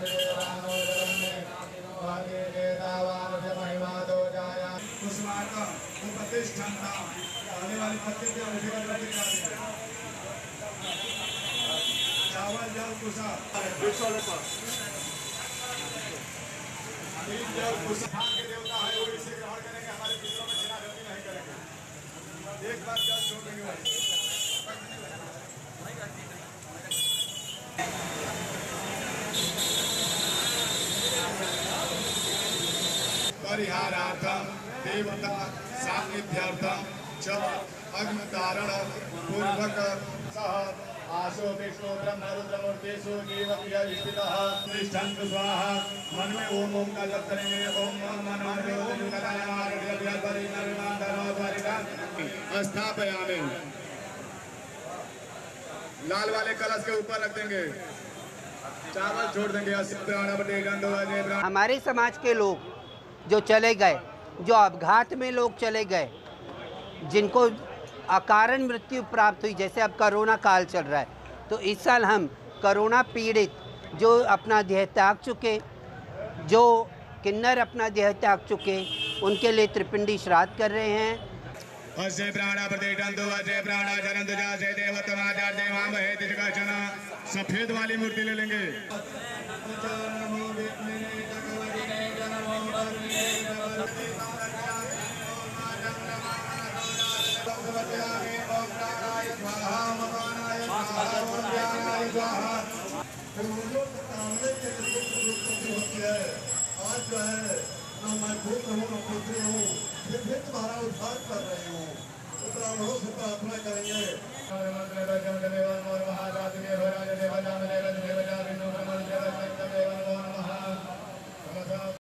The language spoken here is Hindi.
चावल जल कुशा के देवता है वो इसे ग्रहण करेंगे, हमारे पितरों में छिनागति नहीं करेंगे। एक बार जल छोड़ देंगे। परिहारार्थम देवता सान्निध्यार्थम च अग्निधारण पूर्वक सह आशो विष्णु ब्रह्म रुद्रमूर्तिषु जीवक्रिया स्थितः तिष्ठन्तु स्वाहा। मन में ओम ओम का जप करेंगे। ओम स्थापयामि। लाल वाले कलश के ऊपर रख देंगे, चावल छोड़ देंगे। हमारे समाज के लोग जो चले गए, जो अपघात में लोग चले गए, जिनको अकारण मृत्यु प्राप्त हुई, जैसे अब कोरोना काल चल रहा है, तो इस साल हम कोरोना पीड़ित जो अपना देह त्याग चुके, जो किन्नर अपना देह त्याग चुके, उनके लिए त्रिपिंडी श्राद्ध कर रहे हैं। अजय प्राणा प्रतिष्ठन्तु अजय प्राणा जनन्तु जय देवतमाचार देवामहे दिजगजन। सफेद वाली मूर्ति ले लेंगे। आज जो है ना मैं भूख हूँ ना पुत्री हूँ, फिर तुम्हारा उद्धार कर रही हूँ। ब्राह्मणों से प्रार्थना करेंगे।